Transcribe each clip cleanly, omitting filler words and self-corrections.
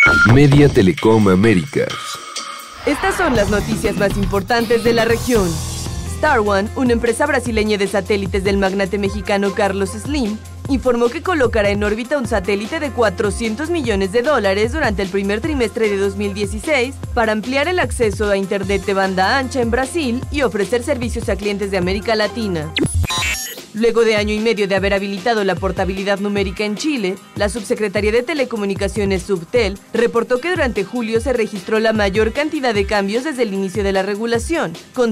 Media Telecom Américas. Estas son las noticias más importantes de la región. Star One, una empresa brasileña de satélites del magnate mexicano Carlos Slim, informó que colocará en órbita un satélite de $400 millones durante el primer trimestre de 2016 para ampliar el acceso a Internet de banda ancha en Brasil y ofrecer servicios a clientes de América Latina. Luego de año y medio de haber habilitado la portabilidad numérica en Chile, la Subsecretaría de Telecomunicaciones Subtel reportó que durante julio se registró la mayor cantidad de cambios desde el inicio de la regulación, con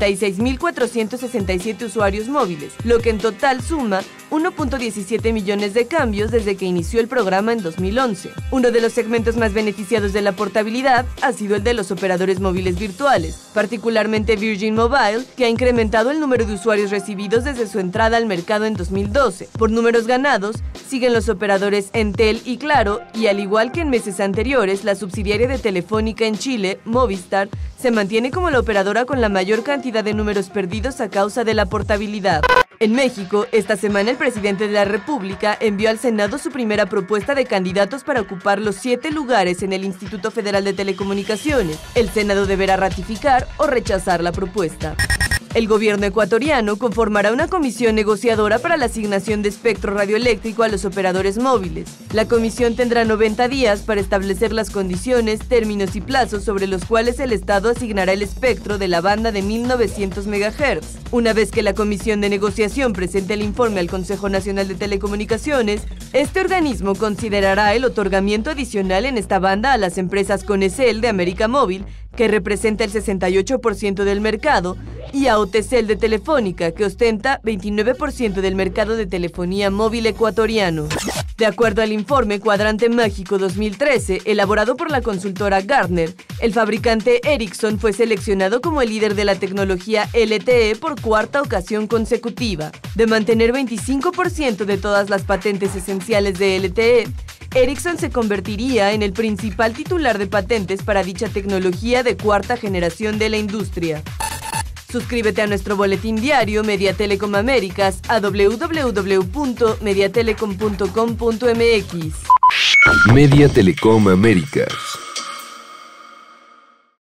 76.467 usuarios móviles, lo que en total suma 1.17 millones de cambios desde que inició el programa en 2011. Uno de los segmentos más beneficiados de la portabilidad ha sido el de los operadores móviles virtuales, particularmente Virgin Mobile, que ha incrementado el número de usuarios recibidos desde su entrada al mercado en 2012. Por números ganados, siguen los operadores Entel y Claro, y al igual que en meses anteriores, la subsidiaria de Telefónica en Chile, Movistar, se mantiene como la operadora con la mayor cantidad de números perdidos a causa de la portabilidad. En México, esta semana el presidente de la República envió al Senado su primera propuesta de candidatos para ocupar los 7 lugares en el Instituto Federal de Telecomunicaciones. El Senado deberá ratificar o rechazar la propuesta. El gobierno ecuatoriano conformará una comisión negociadora para la asignación de espectro radioeléctrico a los operadores móviles. La comisión tendrá 90 días para establecer las condiciones, términos y plazos sobre los cuales el Estado asignará el espectro de la banda de 1900 MHz. Una vez que la comisión de negociación presente el informe al Consejo Nacional de Telecomunicaciones, este organismo considerará el otorgamiento adicional en esta banda a las empresas Conecel de América Móvil, que representa el 68% del mercado, y a OTCel de Telefónica, que ostenta 29% del mercado de telefonía móvil ecuatoriano. De acuerdo al informe Cuadrante Mágico 2013, elaborado por la consultora Gartner, el fabricante Ericsson fue seleccionado como el líder de la tecnología LTE por cuarta ocasión consecutiva. De mantener 25% de todas las patentes esenciales de LTE, Ericsson se convertiría en el principal titular de patentes para dicha tecnología de cuarta generación de la industria. Suscríbete a nuestro boletín diario Media Telecom Américas a www.mediatelecom.com.mx. Media Telecom Américas.